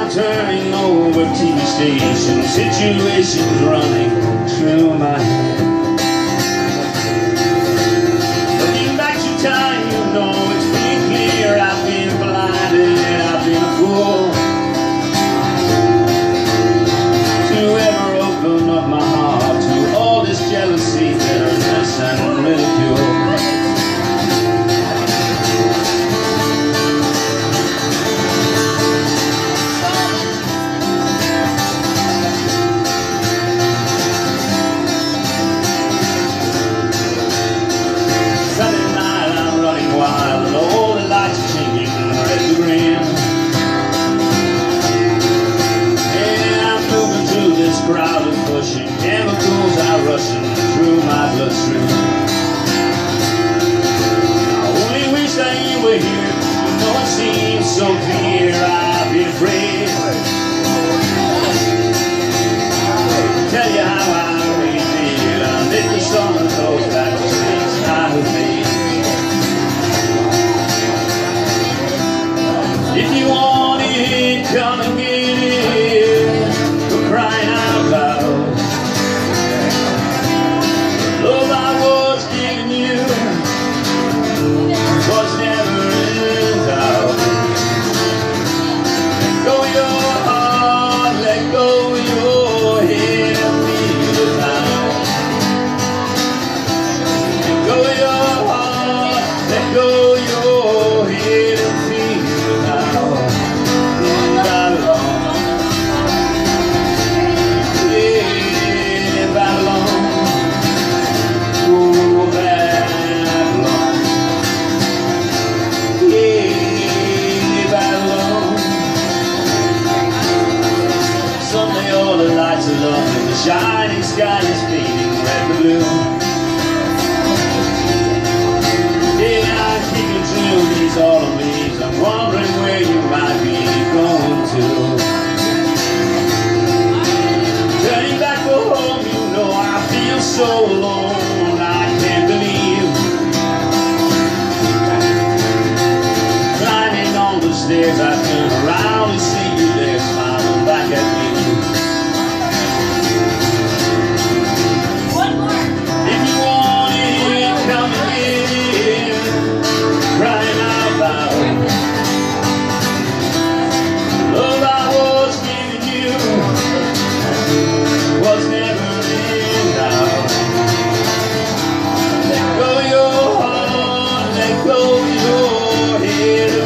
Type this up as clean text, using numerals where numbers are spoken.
I'm turning over TV stations, situations running through my head. Looking back to time, you know it's been clear. I've been blinded, I've been a fool to ever open up my heart to all this jealousy, bitterness, and ridicule. Crowd is pushing, chemicals are rushing through my bloodstream. I only wish that you were here. You know it seems so clear. I've been afraid to tell you how I really feel, and if the sun goes back to things I have made. If you want it, come and get it. We're crying out loud. Love I was giving you was never in doubt. Let go your heart, let go your head and feel it now. Let go your heart, let go your head and feel it now. The shining sky is fading red and blue. Yeah, I'm kicking through these autumn leaves. I'm wondering where you might be going to. Turning back for home, you know I feel so alone. I can't believe climbing on the stairs, I turn around and see you there smiling back at me. Let go your heart, let go your head.